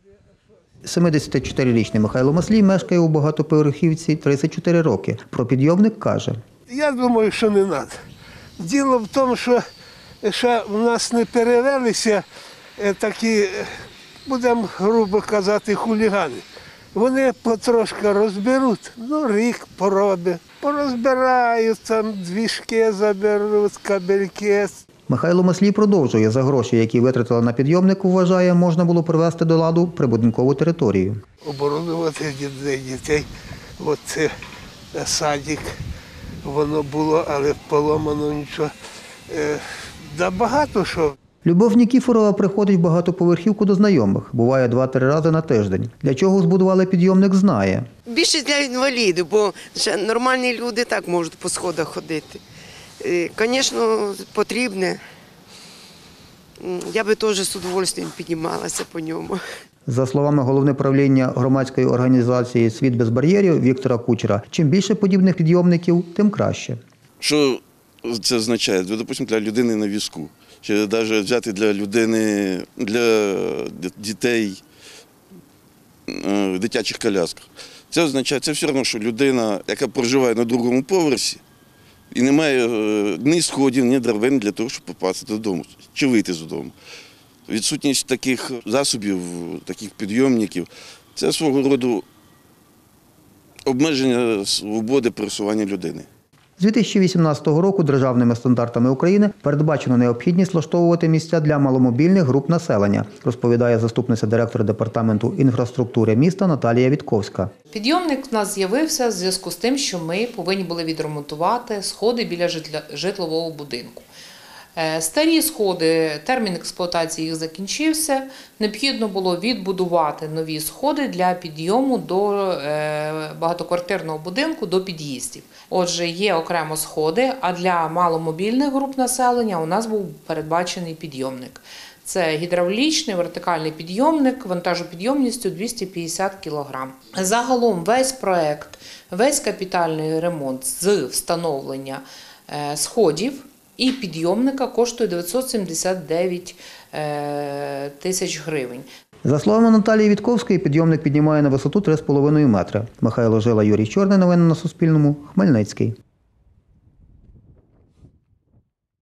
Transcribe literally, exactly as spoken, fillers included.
семидесятичотирирічний Михайло Маслій мешкає у багатоповерхівці тридцять чотири роки. Про підйомник каже: Я думаю, що не треба. Діло в тому, що ще в нас не перевелися такі, будемо грубо казати, хулігани. Вони потрошки розберуть, ну рік пороби, порозбирають, там двіжки заберуть, кабельки. Михайло Маслій продовжує: за гроші, які витратили на підйомник, вважає, можна було привести до ладу прибудинкову територію. Оборудувати дітей, от це садик, воно було, але поломано нічого. Да багато що. Любов Нікіфорова приходить в багатоповерхівку до знайомих. Буває два-три рази на тиждень. Для чого збудували підйомник, знає. Більше для інвалідів, бо ще нормальні люди так можуть по сходах ходити. Звісно, потрібне. Я би теж з удовольствием піднімалася по ньому. За словами голови правління громадської організації «Світ без бар'єрів» Віктора Кучера, чим більше подібних підйомників, тим краще. Що це означає? Допустимо, для людини на візку, чи навіть взяти для людини, для дітей в дитячих колясках. Це означає, це все одно, що людина, яка проживає на другому поверсі, і немає ні сходів, ні драбин для того, щоб попасти додому, чи вийти з дому. Відсутність таких засобів, таких підйомників – це свого роду обмеження свободи пересування людини. З дві тисячі вісімнадцятого року державними стандартами України передбачено необхідність влаштовувати місця для маломобільних груп населення, розповідає заступниця директора департаменту інфраструктури міста Наталія Вітковська. Підйомник у нас з'явився в зв'язку з тим, що ми повинні були відремонтувати сходи біля житлового будинку. Старі сходи, термін експлуатації їх закінчився, необхідно було відбудувати нові сходи для підйому до багатоквартирного будинку, до під'їздів. Отже, є окремо сходи, а для маломобільних груп населення у нас був передбачений підйомник. Це гідравлічний вертикальний підйомник вантажопідйомністю двісті п'ятдесят кілограм. Загалом весь проект, весь капітальний ремонт з встановлення сходів і підйомника коштує дев'ятсот сімдесят дев'ять тисяч гривень. За словами Наталії Вітковської, підйомник піднімає на висоту три з половиною метри. Михайло Жила, Юрій Чорний. Новини на Суспільному. Хмельницький.